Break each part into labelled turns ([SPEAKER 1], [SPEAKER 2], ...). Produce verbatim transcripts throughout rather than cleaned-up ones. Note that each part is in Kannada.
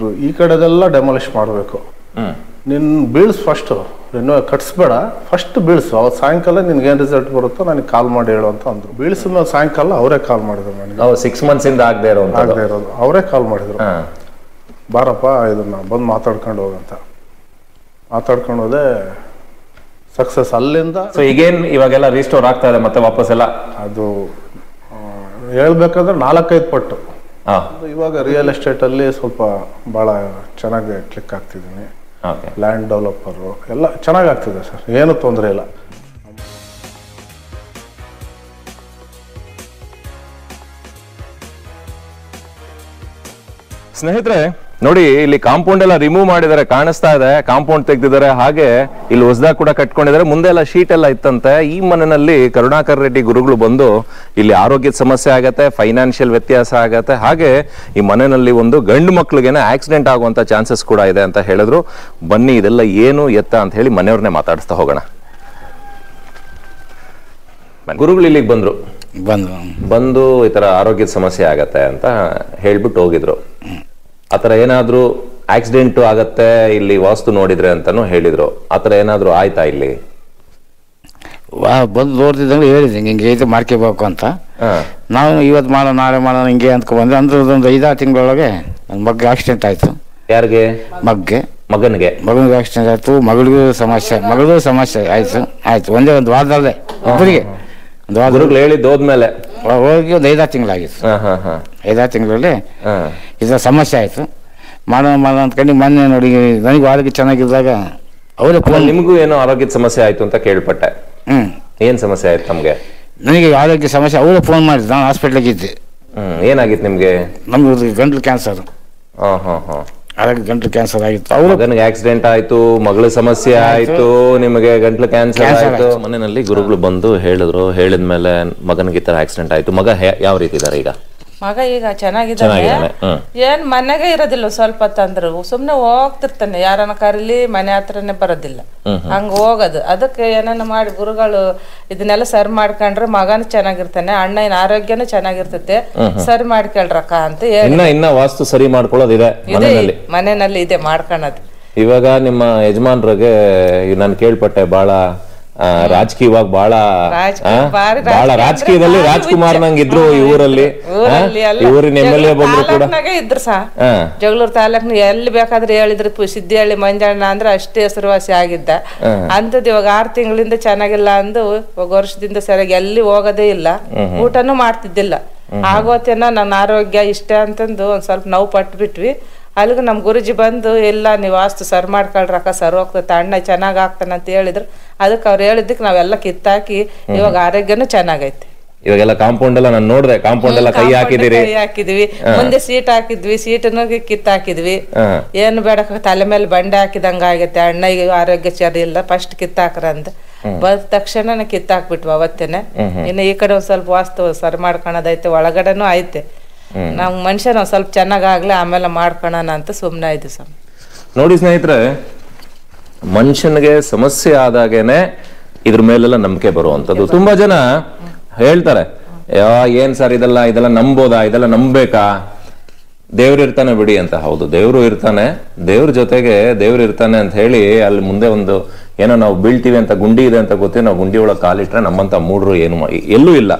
[SPEAKER 1] ಇವರು ಈ ಕಡೆದೆಲ್ಲ ಡೆಮಾಲಿಷ್ ಮಾಡಬೇಕು, ನಿನ್ನ ಬೀಳ್ಸ್ ಫಸ್ಟು ಇನ್ನೂ ಕಟ್ಸ್ಬೇಡ, ಫಸ್ಟ್ ಬೀಳ್ಸು, ಅವತ್ತು ಸಾಯಂಕಾಲ ನಿನ್ಗೆ ಏನು ರಿಸಲ್ಟ್ ಬರುತ್ತೋ ನನಗೆ ಕಾಲ್ ಮಾಡಿ ಹೇಳು ಅಂತ ಅಂದರು. ಬೀಳ್ಸ ಮೇಲೆ ಸಾಯಂಕಾಲ ಅವರೇ ಕಾಲ್ ಮಾಡಿದ್ರು ನನಗೆ.
[SPEAKER 2] ಸಿಕ್ಸ್ ಮಂತ್ಸ್ ಇಂದ ಆಗದೆ ಇರೋ
[SPEAKER 1] ಆಗದೆ ಇರೋದು ಅವರೇ ಕಾಲ್ ಮಾಡಿದ್ರು, ಬಾರಪ್ಪ ಇದನ್ನ ಬಂದು ಮಾತಾಡ್ಕೊಂಡು ಹೋಗಂತ. ಮಾತಾಡ್ಕೊಂಡು ಹೋದೆ, ಸಕ್ಸಸ್ ಅಲ್ಲಿಂದ.
[SPEAKER 2] ಸೊ ಈಗೇನು ಇವಾಗೆಲ್ಲ ರೀಸ್ಟೋರ್ ಆಗ್ತಾ ಇದೆ ಮತ್ತೆ ವಾಪಸ್ ಎಲ್ಲ?
[SPEAKER 1] ಅದು ಹೇಳ್ಬೇಕಂದ್ರೆ ನಾಲ್ಕೈದು ಪಟ್ಟು. ಇವಾಗ ರಿಯಲ್ ಎಸ್ಟೇಟಲ್ಲಿ ಸ್ವಲ್ಪ ಭಾಳ ಚೆನ್ನಾಗಿ ಕ್ಲಿಕ್ ಆಗ್ತಿದ್ದೀನಿ. ಲ್ಯಾಂಡ್ ಡೆವಲಪರು ಎಲ್ಲ ಚೆನ್ನಾಗಿ ಆಗ್ತಿದೆ ಸರ್, ಏನು ತೊಂದರೆ ಇಲ್ಲ.
[SPEAKER 2] ಸ್ನೇಹಿತರೆ ನೋಡಿ, ಇಲ್ಲಿ ಕಾಂಪೌಂಡ್ ಎಲ್ಲ ರಿಮೂವ್ ಮಾಡಿದ್ದಾರೆ, ಕಾಣಿಸ್ತಾ ಇದೆ. ಕಾಂಪೌಂಡ್ ತೆಗೆದಿದ್ದಾರೆ, ಹಾಗೆ ಇಲ್ಲಿ ಹೊಸದಾಗಿ ಕೂಡ ಕಟ್ಕೊಂಡಿದ್ದಾರೆ. ಮುಂದೆ ಎಲ್ಲ ಶೀಟ್ ಎಲ್ಲ ಇತ್ತಂತೆ. ಈ ಮನೆಯಲ್ಲಿ ಕರುಣಾಕರ್ ರೆಡ್ಡಿ ಗುರುಗಳು ಬಂದು ಇಲ್ಲಿ ಆರೋಗ್ಯದ ಸಮಸ್ಯೆ ಆಗತ್ತೆ, ಫೈನಾನ್ಷಿಯಲ್ ವ್ಯತ್ಯಾಸ ಆಗತ್ತೆ, ಹಾಗೆ ಈ ಮನೆಯಲ್ಲಿ ಒಂದು ಗಂಡು ಮಕ್ಳಿಗೇನೆ ಆಕ್ಸಿಡೆಂಟ್ ಆಗುವಂತ ಚಾನ್ಸಸ್ ಕೂಡ ಇದೆ ಅಂತ ಹೇಳಿದ್ರು. ಬನ್ನಿ ಇದೆಲ್ಲ ಏನು ಎತ್ತ ಅಂತ ಹೇಳಿ ಮನೆಯವ್ರನ್ನೇ ಮಾತಾಡಿಸ್ತಾ ಹೋಗೋಣ. ಗುರುಗಳು ಇಲ್ಲಿಗೆ ಬಂದ್ರು,
[SPEAKER 3] ಬಂದು
[SPEAKER 2] ಬಂದು ಈ ತರ ಆರೋಗ್ಯದ ಸಮಸ್ಯೆ ಆಗತ್ತೆ ಅಂತ ಹೇಳ್ಬಿಟ್ಟು ಹೋಗಿದ್ರು. ಆತರ ಏನಾದ್ರು ಆಕ್ಸಿಡೆಂಟ್ ಆಗತ್ತೆ ಇಲ್ಲಿ ವಾಸ್ತು ನೋಡಿದ್ರೆ ಅಂತಾನು ಹೇಳಿದ್ರು. ಆತರ ಏನಾದ್ರು ಆಯ್ತಾ ಇಲ್ಲಿ?
[SPEAKER 3] ವಾ ಬಂದು ನೋಡ್ತಿದ್ದಂಗೆ ಹೇಳಿದೆ ಹಿಂಗೆ ಐತೆ ಮಾಡ್ಕೋಬೇಕು ಅಂತ. ನಾವು ಇವತ್ತು ಮಾಡೋಣ ನಾಳೆ ಮಾಡೋಣ ಹಿಂಗೆ ಅಂದ್ಕೊ ಬಂದೆ. ಅಂದ್ರೆ ಒಂದು ಐದಾರು ತಿಂಗಳೊಳಗೆ ನನ್ನ ಮಗ್ಗೆ ಆಕ್ಸಿಡೆಂಟ್ ಆಯ್ತು.
[SPEAKER 2] ಯಾರಿಗೆ?
[SPEAKER 3] ಮಗ್ಗೆ
[SPEAKER 2] ಮಗನಿಗೆ
[SPEAKER 3] ಮಗನಿಗೆ ಆಕ್ಸಿಡೆಂಟ್ ಆಯ್ತು, ಮಗಳಿಗೂ ಸಮಸ್ಯೆ, ಮಗಳಿಗೂ ಸಮಸ್ಯೆ ಆಯ್ತು ಆಯ್ತು ಒಂದೇ ಒಂದು ವಾರದಲ್ಲೇ ಇಬ್ಬರಿಗೆ. ಒಂದು ವಾರ
[SPEAKER 2] ಗುರುಗಳು ಹೇಳಿದ್ದು ಹೋದ್ಮೇಲೆ
[SPEAKER 3] ಹೋಗಿ ಒಂದು ಐದಾರು ತಿಂಗಳಾಗಿತ್ತು. ಐದಾರು ತಿಂಗಳಲ್ಲಿ ಇದರ ಸಮಸ್ಯೆ ಆಯಿತು. ಮಾಡೋಣ ಮಾಡೋಣ ಅಂದ್ಕೊಂಡು ಮೊನ್ನೆ ನೋಡಿ ನನಗೆ ಆರೋಗ್ಯ ಚೆನ್ನಾಗಿದ್ದಾಗ ಅವರೇ ಫೋನ್.
[SPEAKER 2] ನಿಮಗೂ ಏನೋ ಆರೋಗ್ಯದ ಸಮಸ್ಯೆ ಆಯ್ತು ಅಂತ ಕೇಳ್ಪಟ್ಟೆ.
[SPEAKER 3] ಹ್ಮ್
[SPEAKER 2] ಏನ್ ಸಮಸ್ಯೆ ಆಯ್ತು ನಮ್ಗೆ?
[SPEAKER 3] ನನಗೆ ಆರೋಗ್ಯ ಸಮಸ್ಯೆ ಅವರೇ ಫೋನ್ ಮಾಡಿದ್ರು. ನಾನು ಹಾಸ್ಪಿಟ್ಲಿಗೆ ಇದ್ದೆ.
[SPEAKER 2] ಹ್ಮ್ ಏನಾಗಿತ್ತು ನಿಮ್ಗೆ?
[SPEAKER 3] ನಮ್ಗೆ ಗಂಟ್ಲು ಕ್ಯಾನ್ಸರ್.
[SPEAKER 2] ಹಾ ಹಾ ಹಾ
[SPEAKER 3] ಆರೋಗ್ಯ ಗಂಟ್ಲು ಕ್ಯಾನ್ಸರ್ ಆಗಿತ್ತು. ಅವ್ರು
[SPEAKER 2] ಮಗನಿಗೆ ಆಕ್ಸಿಡೆಂಟ್ ಆಯ್ತು, ಮಗಳ ಸಮಸ್ಯೆ ಆಯ್ತು, ನಿಮಗೆ ಗಂಟ್ಲು ಕ್ಯಾನ್ಸರ್ ಆಯ್ತು. ಮನೆಯಲ್ಲಿ ಗುರುಗಳು ಬಂದು ಹೇಳಿದ್ರು. ಹೇಳಿದ್ಮೇಲೆ ಮಗನಿಗೆ ಈ ತರ ಆಕ್ಸಿಡೆಂಟ್ ಆಯ್ತು. ಮಗ ಯಾವ ರೀತಿ ಇದಾರೆ ಈಗ?
[SPEAKER 4] ಮಗ ಈಗ ಚೆನ್ನಾಗಿದ್ದಾನೆ. ಏನ್ ಮನೆಗೆ ಇರೋದಿಲ್ಲ, ಸ್ವಲ್ಪ ತಂದ್ರು ಸುಮ್ನೆ ಹೋಗ್ತಿರ್ತಾನೆ. ಯಾರನ್ನ ಕರೀಲಿ ಮನೆ ಹತ್ರನೇ ಬರೋದಿಲ್ಲ, ಹಂಗ ಹೋಗೋದು. ಅದಕ್ಕೆ ಏನನ್ನ ಮಾಡಿ ಗುರುಗಳು ಇದನ್ನೆಲ್ಲ ಸರಿ ಮಾಡ್ಕೊಂಡ್ರೆ ಮಗನ ಚೆನ್ನಾಗಿರ್ತಾನೆ, ಅಣ್ಣನ ಆರೋಗ್ಯನೂ ಚೆನ್ನಾಗಿರ್ತೈತೆ, ಸರಿ ಮಾಡ್ಕೊಳ್ರಕ್ಕ ಅಂತ ಹೇಳಿ
[SPEAKER 2] ಇನ್ನ ವಾಸ್ತು ಸರಿ ಮಾಡ್ಕೊಳ್ಳೋದಿದೆ
[SPEAKER 4] ಮನೆಯಲ್ಲಿ ಇದೆ ಮಾಡ್ಕೊಳೋದು.
[SPEAKER 2] ಇವಾಗ ನಿಮ್ಮ ಯಜಮಾನ್ರಿಗೆ ನಾನು ಕೇಳ್ಪಟ್ಟೆ ಬಹಳ ರಾಜಕೀಯವಾಗಿ ಬಹಳ ಬಹಳ ರಾಜಕೀಯದಲ್ಲಿ ರಾಜ್ಕುಮಾರ್ ನಂಗಿದ್ರು ಈ ಊರಲ್ಲಿ. ಊರಿನ ಎಮ್ ಎಲ್ ಎ ಬಂದ್ರು ಕೂಡ
[SPEAKER 4] ಇದ್ರು ಸಹ. ಜಗಳೂರು ತಾಲೂಕ್ನ ಎಲ್ಲಿ ಬೇಕಾದ್ರೆ ಹೇಳಿದ್ರು ಸಿದ್ದಿಹಳ್ಳಿ ಮಂಜಣ್ಣ ಅಂದ್ರೆ ಅಷ್ಟೇ ಹೆಸರುವಾಸಿ ಆಗಿದ್ದ. ಅಂತದ್ ಇವಾಗ ಆರು ತಿಂಗಳಿಂದ ಚೆನ್ನಾಗಿಲ್ಲ ಅಂದು ವರ್ಷದಿಂದ ಸರಿಯಾಗಿ ಎಲ್ಲಿ ಹೋಗೋದೇ ಇಲ್ಲ, ಊಟನೂ ಮಾಡ್ತಿದ್ದಿಲ್ಲ. ಆಗೋತೇನ ನನ್ನ ಆರೋಗ್ಯ ಇಷ್ಟ ಅಂತಂದು ಒಂದ್ ಸ್ವಲ್ಪ ನೋವು ಪಟ್ಟು ಬಿಟ್ವಿ. ಅಲ್ಲಿಗೆ ನಮ್ ಗುರುಜಿ ಬಂದು ಇಲ್ಲ ನೀವು ವಾಸ್ತು ಸರ್ ಮಾಡ್ಕೊಳ್ರಕ್ಕ ಸರ್ ಹೋಗ್ತೈತೆ, ಅಣ್ಣ ಚೆನ್ನಾಗ್ ಆಗ್ತಾನ ಅಂತ ಹೇಳಿದ್ರು. ಅದಕ್ಕೆ ಅವ್ರು ಹೇಳಿದ್ದಕ್ಕೆ ನಾವೆಲ್ಲ ಕಿತ್ತಾಕಿ ಇವಾಗ ಆರೋಗ್ಯನೂ ಚೆನ್ನಾಗೈತೆ.
[SPEAKER 2] ಇವಾಗೆಲ್ಲ ಕಾಂಪೌಂಡ್ ಎಲ್ಲ ನಾನು ನೋಡಿದೆ, ಕಾಂಪೌಂಡ್ ಎಲ್ಲ ಕೈ ಹಾಕಿದಿರಿ,
[SPEAKER 4] ಕೈ ಹಾಕಿದ್ವಿ, ಮುಂದೆ ಸೀಟ್ ಹಾಕಿದ್ವಿ, ಸೀಟನ್ನು ಕಿತ್ತ ಹಾಕಿದ್ವಿ. ಏನು ಬೇಡ ತಲೆ ಮೇಲೆ ಬಂಡೆ ಹಾಕಿದಂಗ ಆಗೈತೆ, ಅಣ್ಣಗೆ ಆರೋಗ್ಯ ಸರಿ ಇಲ್ಲ, ಫಸ್ಟ್ ಕಿತ್ತಾಕ್ರ ಅಂತ ಬಂದ ತಕ್ಷಣ ಕಿತ್ತಾಕ್ಬಿಟ್ವಿ ಅವತ್ತೇನೆ. ಇನ್ನು ಈ ಕಡೆ ಒಂದ್ ಸ್ವಲ್ಪ ವಾಸ್ತು ಸರಿ ಮಾಡ್ಕೊಳೋದೈತೆ, ಒಳಗಡೆನೂ ಐತೆ. ನಮ್ ಮನುಷ್ಯ ನಾವ್ ಸ್ವಲ್ಪ ಚೆನ್ನಾಗಾಗ್ಲಿ ಆಮೇಲೆ ಮಾಡ್ಕೊಳೋಣ ಅಂತ ಸುಮ್ನೆ ಆಯ್ತು ಸರ್.
[SPEAKER 2] ನೋಡಿ ಸ್ನೇಹಿತರೆ, ಮನುಷ್ಯನಿಗೆ ಸಮಸ್ಯೆ ಆದಾಗೇನೆ ಇದ್ರ ಮೇಲೆಲ್ಲ ನಂಬಿಕೆ ಬರುವಂತದ್ದು. ತುಂಬಾ ಜನ ಹೇಳ್ತಾರೆ ಏನ್ ಸರ್ ಇದೆಲ್ಲ ಇದೆಲ್ಲ ನಂಬೋದಾ, ಇದೆಲ್ಲ ನಂಬೇಕಾ, ದೇವ್ರು ಇರ್ತಾನೆ ಬಿಡಿ ಅಂತ. ಹೌದು, ದೇವ್ರು ಇರ್ತಾನೆ, ದೇವ್ರ ಜೊತೆಗೆ ದೇವ್ರು ಇರ್ತಾನೆ ಅಂತ ಹೇಳಿ ಅಲ್ಲಿ ಮುಂದೆ ಒಂದು ಏನೋ ನಾವು ಬೀಳ್ತೀವಿ ಅಂತ ಗುಂಡಿ ಇದೆ ಅಂತ ಗೊತ್ತಿ ನಾವು ಗುಂಡಿ ಒಳಗೆ ಕಾಲಿಟ್ರೆ ನಮ್ಮಂತ ಮೂಡ್ರು ಏನು ಎಲ್ಲೂ ಇಲ್ಲ.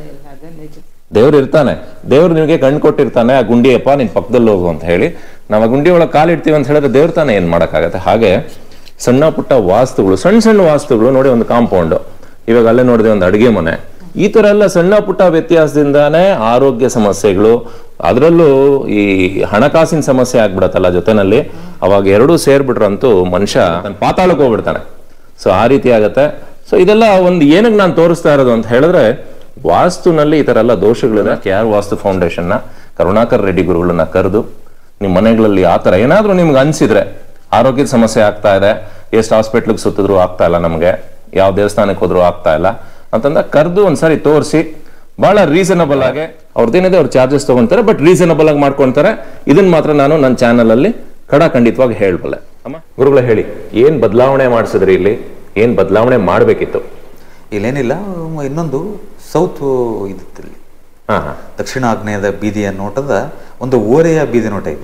[SPEAKER 2] ದೇವ್ರು ಇರ್ತಾನೆ, ದೇವ್ರು ನಿಮಗೆ ಕಣ್ ಕೊಟ್ಟಿರ್ತಾನೆ, ಆ ಗುಂಡಿಯಪ್ಪ ನಿನ್ ಪಕ್ಕದಲ್ಲಿ ಹೋಗು ಅಂತ ಹೇಳಿ ನಾವು ಆ ಗುಂಡಿ ಒಳಗೆ ಕಾಲಿಡ್ತೀವಿ ಅಂತ ಹೇಳಿದ್ರೆ ದೇವ್ರ ತಾನೆ ಏನ್ ಮಾಡಕ್ಕಾಗತ್ತೆ. ಹಾಗೆ ಸಣ್ಣ ಪುಟ್ಟ ವಾಸ್ತುಗಳು, ಸಣ್ಣ ಸಣ್ಣ ವಾಸ್ತುಗಳು ನೋಡಿ, ಒಂದು ಕಾಂಪೌಂಡ್, ಇವಾಗ ಅಲ್ಲೇ ನೋಡಿದೆ ಒಂದು ಅಡಿಗೆ ಮನೆ, ಈ ತರ ಎಲ್ಲ ಸಣ್ಣ ಪುಟ್ಟ ವ್ಯತ್ಯಾಸದಿಂದಾನೇ ಆರೋಗ್ಯ ಸಮಸ್ಯೆಗಳು, ಅದರಲ್ಲೂ ಈ ಹಣಕಾಸಿನ ಸಮಸ್ಯೆ ಆಗ್ಬಿಡತ್ತಲ್ಲ ಜೊತೆನಲ್ಲಿ, ಅವಾಗ ಎರಡೂ ಸೇರ್ಬಿಟ್ರಂತೂ ಮನುಷ್ಯ ಪಾತಾಳಕ್ಕೆ ಹೋಗ್ಬಿಡ್ತಾನೆ. ಸೊ ಆ ರೀತಿ ಆಗತ್ತೆ. ಸೊ ಇದೆಲ್ಲ ಒಂದು ಏನಕ್ಕೆ ನಾನು ತೋರಿಸ್ತಾ ಇರೋದು ಅಂತ ಹೇಳಿದ್ರೆ, ವಾಸ್ತುನಲ್ಲಿ ಈ ತರ ಎಲ್ಲ ದೋಷಗಳಿದೆ. ಕೆ ಆರ್ ವಾಸ್ತು ಫೌಂಡೇಶನ್ ನ ಕರುಣಾಕರ್ ರೆಡ್ಡಿ ಗುರುಗಳನ್ನ ಕರೆದು ನಿಮ್ಮ ಮನೆಗಳಲ್ಲಿ ಆತರ ಏನಾದ್ರೂ ನಿಮ್ಗೆ ಅನ್ಸಿದ್ರೆ ಆರೋಗ್ಯದ ಸಮಸ್ಯೆ ಆಗ್ತಾ ಇದೆ, ಎಷ್ಟು ಹಾಸ್ಪಿಟ್ಲಿಗೆ ಸುತ್ತಿದ್ರು ಆಗ್ತಾ ಇಲ್ಲ, ನಮ್ಗೆ ಯಾವ ದೇವಸ್ಥಾನಕ್ಕೆ ಹೋದ್ರು ಆಗ್ತಾ ಇಲ್ಲ ಅಂತಂದ ಕರೆದು ಒಂದ್ಸರಿ ತೋರಿಸಿ ಬಹಳ ರೀಸನಬಲ್ ಆಗಿ ಅವ್ರದ್ದೇನಿದೆ ಅವ್ರ ಚಾರ್ಜಸ್ ತಗೊಂತಾರೆ, ಬಟ್ ರೀಸನಬಲ್ ಆಗಿ ಮಾಡ್ಕೊಂತಾರೆ. ಇದನ್ನ ಮಾತ್ರ ನಾನು ನನ್ನ ಚಾನಲ್ ಅಲ್ಲಿ ಕಡ ಖಂಡಿತವಾಗಿ ಹೇಳ್ಬಲ್ಲೆ. ಅಮ್ಮ ಗುರುಗಳ ಹೇಳಿ, ಏನ್ ಬದಲಾವಣೆ ಮಾಡಿಸಿದ್ರಿ ಇಲ್ಲಿ, ಏನ್ ಬದಲಾವಣೆ ಮಾಡ್ಬೇಕಿತ್ತು?
[SPEAKER 5] ಇಲ್ಲೇನಿಲ್ಲ, ಇನ್ನೊಂದು ಸೌತ್ ಇದಿತ್ತು ಇಲ್ಲಿ, ದಕ್ಷಿಣ ಆಗ್ನೇಯದ ಬೀದಿಯ ನೋಟದ ಒಂದು ಓರೆಯ ಬೀದಿ ನೋಟ ಇದೆ ಇಲ್ಲಿ.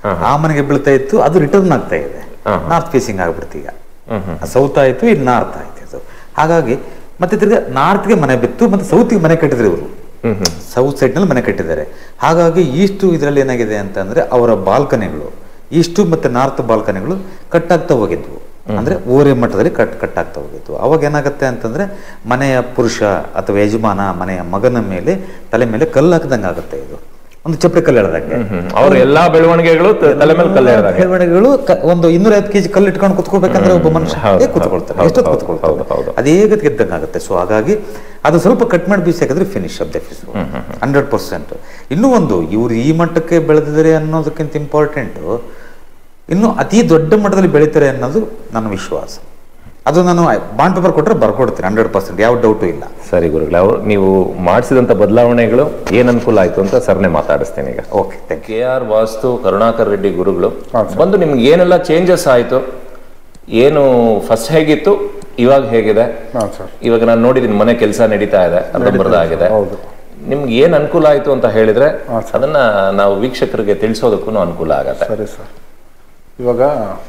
[SPEAKER 5] ಆ ಮನೆಗೆ ಬೀಳ್ತಾ ಇತ್ತು, ಅದು ರಿಟರ್ನ್ ಆಗ್ತಾ ಇದೆ, ನಾರ್ತ್ ಫೇಸಿಂಗ್ ಆಗ್ಬಿಡ್ತು. ಈಗ ಸೌತ್ ಆಯ್ತು, ಇಲ್ಲಿ ನಾರ್ತ್ ಆಯ್ತು ಇದು. ಹಾಗಾಗಿ ಮತ್ತೆ ತಿರ್ಗಿ ನಾರ್ತ್ಗೆ ಮನೆ ಬಿತ್ತು, ಮತ್ತೆ ಸೌತ್ಗೆ ಮನೆ ಕಟ್ಟಿದ್ರು ಇವರು. ಸೌತ್ ಸೈಡ್ ನಲ್ಲಿ ಮನೆ ಕಟ್ಟಿದ್ದಾರೆ. ಹಾಗಾಗಿ ಈಸ್ಟು ಇದರಲ್ಲಿ ಏನಾಗಿದೆ ಅಂತಂದ್ರೆ ಅವರ ಬಾಲ್ಕನಿಗಳು, ಈಸ್ಟು ಮತ್ತೆ ನಾರ್ತ್ ಬಾಲ್ಕನಿಗಳು ಕಟ್ಟಾಗ್ತಾ ಹೋಗಿದ್ವು. ಅಂದ್ರೆ ಓರೆ ಮಟ್ಟದಲ್ಲಿ ಕಟ್ ಕಟ್ಟಾಗ್ತಾ ಹೋಗಿತ್ತು. ಅವಾಗ ಏನಾಗುತ್ತೆ ಅಂತಂದ್ರೆ ಮನೆಯ ಪುರುಷ ಅಥವಾ ಯಜಮಾನ ಮನೆಯ ಮಗನ ಮೇಲೆ ತಲೆ ಮೇಲೆ ಕಲ್ಲು ಹಾಕಿದಂಗೆ ಆಗುತ್ತೆ. ಇದು ಒಂದು ಚಪ್ಪಡಿ ಕಲ್ಲು ಎಳೆದಂಗೆ.
[SPEAKER 2] ಅವ್ರ ಎಲ್ಲಾ ಬೆಳವಣಿಗೆಗಳು ತಲೆ ಮೇಲೆ ಕಲ್ಲು ಎಳೆದಂಗೆ.
[SPEAKER 5] ಬೆಳವಣಿಗೆಗಳು ಒಂದು ಇನ್ನೂರ ಐವತ್ತು ಕೆಜಿ ಕಲ್ಲು ಇಟ್ಕೊಂಡು ಕುತ್ಕೋಬೇಕಂದ್ರೆ ಒಬ್ಬ ಮನುಷ್ಯ ಕೂತ್ಕೊಳ್ತಾರೆ, ಎಷ್ಟೊತ್ತು ಕೂತ್ಕೊಳ್ತಾರೆ, ಅದೇ ಗತಿ ಗೆದ್ದಂಗೆ ಆಗುತ್ತೆ. ಸೊ ಹಾಗಾಗಿ ಅದು ಸ್ವಲ್ಪ ಕಟ್ ಮಾಡಿ ಬೀಸಾಕಿದ್ರೆ finish of the fish hundred percent. ಇನ್ನೂ ಒಂದು, ಇವ್ರು ಈ ಮಟ್ಟಕ್ಕೆ ಬೆಳೆದಿದ್ದಾರೆ ಅನ್ನೋದಕ್ಕಿಂತ ಇಂಪಾರ್ಟೆಂಟು ಇನ್ನು ಅತಿ ದೊಡ್ಡ ಮಟ್ಟದಲ್ಲಿ ಬೆಳೀತಾರೆ ಅನ್ನೋದು ನನ್ನ ವಿಶ್ವಾಸ. ಅದು ನಾನು ಬಾಂಡ್ ಪೇಪರ್ ಕೊಟ್ಟರೆ ಬರ್ಕೊಡ್ತೀನಿ ಹಂಡ್ರೆಡ್ ಪರ್ಸೆಂಟ್, ಯಾವ ಡೌಟು ಇಲ್ಲ.
[SPEAKER 2] ಸರಿ ಗುರುಗಳೇ, ಅವರು ನೀವು ಮಾಡಿಸಿದಂಥ ಬದಲಾವಣೆಗಳು ಏನು ಅನುಕೂಲ ಆಯಿತು ಅಂತ ಸರ್ನೇ ಮಾತಾಡಿಸ್ತೀನಿ ಈಗ.
[SPEAKER 5] Okay, thank you.
[SPEAKER 2] K R Vastu Karunakar Reddy ಗುರುಗಳು ಬಂದು ನಿಮ್ಗೆ ಏನೆಲ್ಲ ಚೇಂಜಸ್ ಆಯಿತು, ಏನು ಫಸ್ಟ್ ಹೇಗಿತ್ತು, ಇವಾಗ ಹೇಗಿದೆ? ಇವಾಗ ನಾನು ನೋಡಿದ್ದೀನಿ ಮನೆ ಕೆಲಸ ನಡೀತಾ ಇದೆ, ಅರ್ಧಂಬರ್ಧ ಆಗಿದೆ. ನಿಮ್ಗೆ ಏನು ಅನುಕೂಲ ಆಯಿತು ಅಂತ ಹೇಳಿದ್ರೆ ಅದನ್ನ ನಾವು ವೀಕ್ಷಕರಿಗೆ ತಿಳಿಸೋದಕ್ಕೂ ಅನುಕೂಲ ಆಗತ್ತೆ.
[SPEAKER 1] ಸರಿ ಸರ್. ಇವಾಗ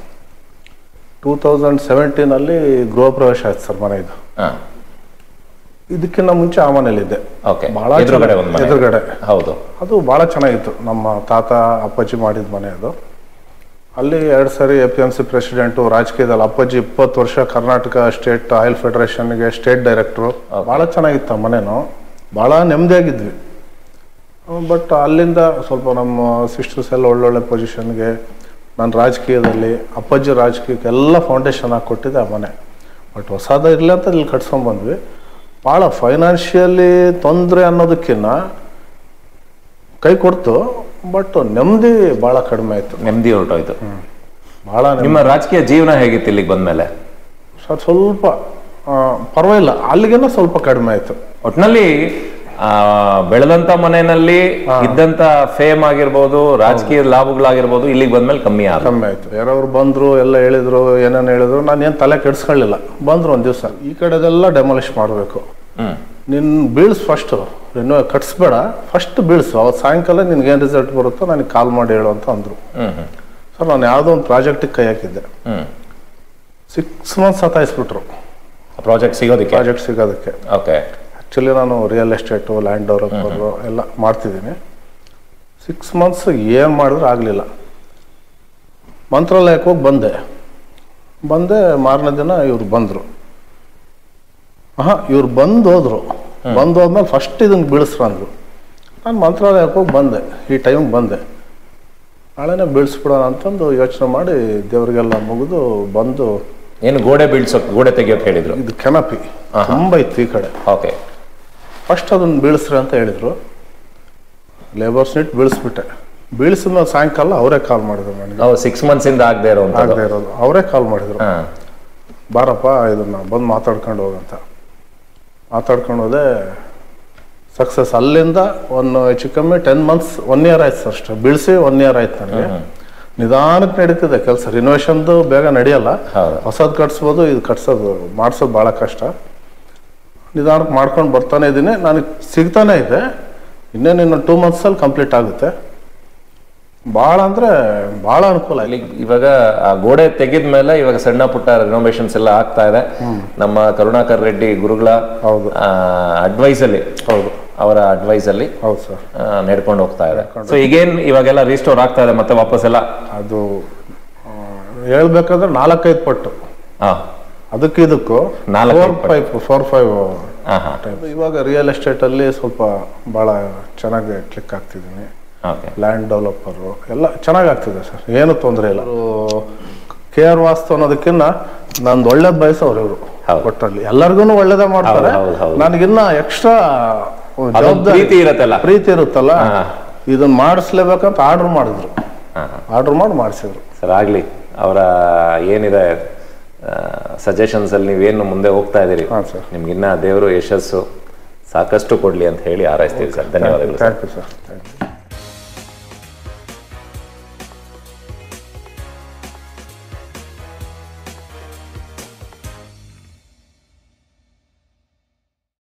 [SPEAKER 1] ಟೂ ತೌಸಂಡ್ ಸೆವೆಂಟೀನಲ್ಲಿ ಗೃಹ ಪ್ರವೇಶ ಆಯ್ತು ಸರ್ ಮನೆ ಇದು. ಇದಕ್ಕಿಂತ ಮುಂಚೆ ಆ ಮನೇಲಿದ್ದೆ, ಬಹಳ ಎದುರುಗಡೆ.
[SPEAKER 2] ಹೌದು,
[SPEAKER 1] ಅದು ಬಹಳ ಚೆನ್ನಾಗಿತ್ತು. ನಮ್ಮ ತಾತ ಅಪ್ಪಾಜಿ ಮಾಡಿದ ಮನೆ ಅದು. ಅಲ್ಲಿ ಎರಡು ಸಾರಿ A P M C president, ರಾಜಕೀಯದಲ್ಲಿ ಅಪ್ಪಾಜಿ ಇಪ್ಪತ್ತು ವರ್ಷ ಕರ್ನಾಟಕ ಸ್ಟೇಟ್ ಆಯಿಲ್ ಫೆಡರೇಷನ್ಗೆ ಸ್ಟೇಟ್ ಡೈರೆಕ್ಟ್ರು. ಬಹಳ ಚೆನ್ನಾಗಿತ್ತು ಆ ಮನೇನು, ಬಹಳ ನೆಮ್ಮದಿಯಾಗಿದ್ವಿ. ಬಟ್ ಅಲ್ಲಿಂದ ಸ್ವಲ್ಪ ನಮ್ಮ ಸಿಸ್ಟರ್ಸ್ ಎಲ್ಲ ಒಳ್ಳೊಳ್ಳೆ ಪೊಸಿಷನ್ಗೆ, ನಾನು ರಾಜಕೀಯದಲ್ಲಿ, ಅಪ್ಪಾಜಿ ರಾಜಕೀಯಕ್ಕೆ ಎಲ್ಲ ಫೌಂಡೇಶನ್ ಹಾಕಿಕೊಟ್ಟಿದ್ದೆ ಆ ಮನೆ. ಬಟ್ ಹೊಸದ ಇರಲಿ ಅಂತ ಇಲ್ಲಿ ಕಟ್ಸ್ಕೊಂಡ್ಬಂದ್ವಿ. ಭಾಳ ಫೈನಾನ್ಷಿಯಲಿ ತೊಂದರೆ ಅನ್ನೋದಕ್ಕಿಂತ ಕೈ ಕೊಡ್ತು, ಬಟ್ ನೆಮ್ಮದಿ ಭಾಳ ಕಡಿಮೆ ಆಯಿತು.
[SPEAKER 2] ನೆಮ್ಮದಿ ಹೊರಟೋಯ್ತು.
[SPEAKER 1] ಭಾಳ.
[SPEAKER 2] ನಿಮ್ಮ ರಾಜಕೀಯ ಜೀವನ ಹೇಗಿತ್ತು ಇಲ್ಲಿಗೆ ಬಂದಮೇಲೆ?
[SPEAKER 1] ಸರ್ ಸ್ವಲ್ಪ ಪರವಾಗಿಲ್ಲ, ಅಲ್ಲಿಗೇನೋ ಸ್ವಲ್ಪ ಕಡಿಮೆ ಆಯಿತು.
[SPEAKER 2] ಒಟ್ಟಿನಲ್ಲಿ ಬೆಳೆದಂತ ಮನೆಯಲ್ಲಿ ಇದ್ದಂತ ಫೇಮ್ ಆಗಿರ್ಬೋದು, ರಾಜಕೀಯ ಲಾಭಗಳಾಗಿರ್ಬೋದು, ಇಲ್ಲಿಗೆ ಬಂದ್ಮೇಲೆ ಕಮ್ಮಿ ಆಗ
[SPEAKER 1] ಕಮ್ಮಿ ಆಯ್ತು. ಯಾರವ್ರು ಬಂದ್ರು, ಎಲ್ಲ ಹೇಳಿದ್ರು, ಏನೇನು ಹೇಳಿದ್ರು, ನಾನು ಏನು ತಲೆ ಕೆಡಿಸ್ಕೊಳ್ಳಿಲ್ಲ. ಬಂದ್ರು ಒಂದ್ ದಿವಸ, ಈ ಕಡೆದೆಲ್ಲ ಡೆಮಾಲಿಷ್ ಮಾಡಬೇಕು, ನಿನ್ ಬೀಳ್ಸ್ ಫಸ್ಟ್, ಇನ್ನು ಕಟ್ಸ್ಬೇಡ, ಫಸ್ಟ್ ಬೀಳ್ಸು, ಅವತ್ತು ಸಾಯಂಕಾಲ ನಿನ್ಗೆ ಏನ್ ರಿಸಲ್ಟ್ ಬರುತ್ತೋ ನನಗೆ ಕಾಲ್ ಮಾಡಿ ಹೇಳು ಅಂತ ಅಂದ್ರು. ಸರ್ ನಾನು ಯಾವುದೋ ಒಂದು ಪ್ರಾಜೆಕ್ಟಿಗೆ ಕೈ ಹಾಕಿದ್ದೆ. ಸಿಕ್ಸ್ ಮಂತ್ಸ್ ಸತಾಯಿಸ್ಬಿಟ್ರು
[SPEAKER 2] ಪ್ರಾಜೆಕ್ಟ್ ಸಿಗೋದಕ್ಕೆ
[SPEAKER 1] ಪ್ರಾಜೆಕ್ಟ್ ಸಿಗೋದಕ್ಕೆ
[SPEAKER 2] ಓಕೆ.
[SPEAKER 1] ಆ್ಯಕ್ಚುಲಿ ನಾನು ರಿಯಲ್ ಎಸ್ಟೇಟು, ಲ್ಯಾಂಡ್ ಡೆವಲಪರು ಎಲ್ಲ ಮಾಡ್ತಿದ್ದೀನಿ. ಸಿಕ್ಸ್ ಮಂತ್ಸ್ ಏನು ಮಾಡಿದ್ರು ಆಗಲಿಲ್ಲ. ಮಂತ್ರಾಲಯಕ್ಕೆ ಹೋಗಿ ಬಂದೆ ಬಂದೆ ಮಾರನೇ ದಿನ ಇವ್ರು ಬಂದರು. ಹಾಂ, ಇವ್ರು ಬಂದು ಹೋದ್ರು. ಬಂದು ಹೋದ್ಮೇಲೆ ಫಸ್ಟ್ ಇದನ್ನು ಬೀಳಿಸ್ರು ಅಂದರು. ನಾನು ಮಂತ್ರಾಲಯಕ್ಕೆ ಹೋಗಿ ಬಂದೆ, ಈ ಟೈಮಿಗೆ ಬಂದೆ. ನಾಳೆನೇ ಬೀಳಿಸ್ಬಿಡೋಣ ಅಂತಂದು ಯೋಚನೆ ಮಾಡಿ ದೇವ್ರಿಗೆಲ್ಲ ಮುಗಿದು ಬಂದು.
[SPEAKER 2] ಏನು ಗೋಡೆ ಬೀಳ್ಸೋಕೆ, ಗೋಡೆ ತೆಗಿಯೋಕೆ ಹೇಳಿದ್ರು?
[SPEAKER 1] ಇದು ಕೆನಪಿ ತುಂಬ ಇತ್ತು ಈ ಕಡೆ.
[SPEAKER 2] ಓಕೆ.
[SPEAKER 1] ಫಸ್ಟ್ ಅದನ್ನು ಬೀಳಿಸ್ರಿ ಅಂತ ಹೇಳಿದರು. ಲೇಬರ್ಸ್ ಇಟ್ಟು ಬೀಳಿಸ್ಬಿಟ್ಟೆ. ಬೀಳಿಸಿದ್ಮೇಲೆ ಸಾಯಂಕಾಲ ಅವರೇ ಕಾಲ್ ಮಾಡಿದ್ರು ನನಗೆ.
[SPEAKER 2] ಸಿಕ್ಸ್ ಮಂತ್ಸ್ ಇಂದ ಆಗದೆ ಇರೋ
[SPEAKER 1] ಆಗದೆ ಇರೋದು ಅವರೇ ಕಾಲ್ ಮಾಡಿದ್ರು. ಬಾರಪ್ಪ ಇದನ್ನ ಬಂದು ಮಾತಾಡ್ಕೊಂಡು ಹೋಗಂತ. ಮಾತಾಡ್ಕೊಂಡು ಹೋದೆ, ಸಕ್ಸಸ್. ಅಲ್ಲಿಂದ ಒಂದು ಹೆಚ್ಚು ಕಮ್ಮಿ ಟೆನ್ ಮಂತ್ಸ್ ಒನ್ ಇಯರ್ ಆಯ್ತು ಸರ್ ಅಷ್ಟೇ. ಬೀಳಿಸಿ ಒನ್ ಇಯರ್ ಆಯ್ತು ನನಗೆ. ನಿಧಾನಕ್ಕೆ ನಡೀತಿದೆ ಕೆಲಸ. ರಿನೋವೇಷನ್ದು ಬೇಗ ನಡೆಯಲ್ಲ, ಹೊಸದು ಕಟ್ಸ್ಬೋದು, ಇದು ಕಟ್ಸೋದು ಮಾಡಿಸೋದು ಭಾಳ ಕಷ್ಟ. ನಿಧಾನಕ್ಕೆ ಮಾಡ್ಕೊಂಡು ಬರ್ತಾನೆ ಇದ್ದೀನಿ. ನನಗೆ ಸಿಗ್ತಾನೆ ಇದೆ. ಇನ್ನೇನು ಇನ್ನು ಟೂ ಮಂತ್ಸಲ್ಲಿ ಕಂಪ್ಲೀಟ್ ಆಗುತ್ತೆ. ಭಾಳ ಅಂದರೆ ಭಾಳ ಅನುಕೂಲ.
[SPEAKER 2] ಇಲ್ಲಿ ಇವಾಗ ಆ ಗೋಡೆ ತೆಗೆದ ಮೇಲೆ ಇವಾಗ ಸಣ್ಣ ಪುಟ್ಟ ರಿನೋವೇಷನ್ಸ್ ಎಲ್ಲ ಆಗ್ತಾ ಇದೆ. ನಮ್ಮ ಕರುಣಾಕರ್ ರೆಡ್ಡಿ ಗುರುಗಳ
[SPEAKER 1] ಹೌದು
[SPEAKER 2] ಅಡ್ವೈಸ್ ಅಲ್ಲಿ, ಹೌದು ಅವರ ಅಡ್ವೈಸ್ ಅಲ್ಲಿ
[SPEAKER 1] ಹೌದು ಸರ್
[SPEAKER 2] ನಡ್ಕೊಂಡು ಹೋಗ್ತಾ ಇದೆ. ಸೊ ಈಗೇನ್ ಇವಾಗೆಲ್ಲ ರೀಸ್ಟೋರ್ ಆಗ್ತಾ ಇದೆ ಮತ್ತೆ ವಾಪಸ್ ಎಲ್ಲ.
[SPEAKER 1] ಅದು ಹೇಳ್ಬೇಕಂದ್ರೆ ನಾಲ್ಕೈದು ಪಟ್ಟು ಅದಕ್ಕೆ ಇದಕ್ಕೂ ಫೋರ್ ಫೈವ್ ಫೋರ್ ಫೈವ್ ಇವಾಗ ರಿಯಲ್ ಎಸ್ಟೇಟ್ ಅಲ್ಲಿ ಸ್ವಲ್ಪ ಬಹಳ ಚೆನ್ನಾಗಿ ಕ್ಲಿಕ್ ಆಗ್ತಿದ್ದೀನಿ. ಲ್ಯಾಂಡ್ ಡೆವಲಪರು ಎಲ್ಲ ಚೆನ್ನಾಗಿ ಆಗ್ತಿದೆ ಸರ್, ಏನು ತೊಂದರೆ ಇಲ್ಲ. ಕೆ ಆರ್ ವಾಸ್ತು ಅನ್ನೋದಕ್ಕಿಂತ ನಂದು ಒಳ್ಳೇದ್ ಬಯಸೋರು ಇವರು. ಒಟ್ಟಲ್ಲಿ ಎಲ್ಲರಿಗೂ ಒಳ್ಳೇದೇ ಮಾಡ್ತಾರೆ. ನನಗಿನ್ನ ಎಕ್ಸ್ಟ್ರಾ
[SPEAKER 2] ಪ್ರೀತಿ ಇರುತ್ತಲ್ಲ
[SPEAKER 1] ಪ್ರೀತಿ ಇರುತ್ತಲ್ಲ ಇದನ್ನ ಮಾಡಿಸ್ಲೇಬೇಕಂತ ಆರ್ಡರ್ ಮಾಡಿದ್ರು. ಆರ್ಡರ್ ಮಾಡಿ ಮಾಡಿಸಿದ್ರು.
[SPEAKER 2] ಸರ್ ಆಗ್ಲಿ, ಅವರ ಏನಿದೆ ಸಜೆಷನ್ಸ್ ಅಲ್ಲಿ ನೀವೇನು ಮುಂದೆ ಹೋಗ್ತಾ ಇದ್ದೀರಿ, ನಿಮ್ಗಿನ್ನ ದೇವರು ಯಶಸ್ಸು ಸಾಕಷ್ಟು ಕೊಡ್ಲಿ ಅಂತ ಹೇಳಿ ಹಾರೈಸ್ತೀವಿ ಸರ್. ಧನ್ಯವಾದಗಳು.
[SPEAKER 1] Thank you sir. Thank you.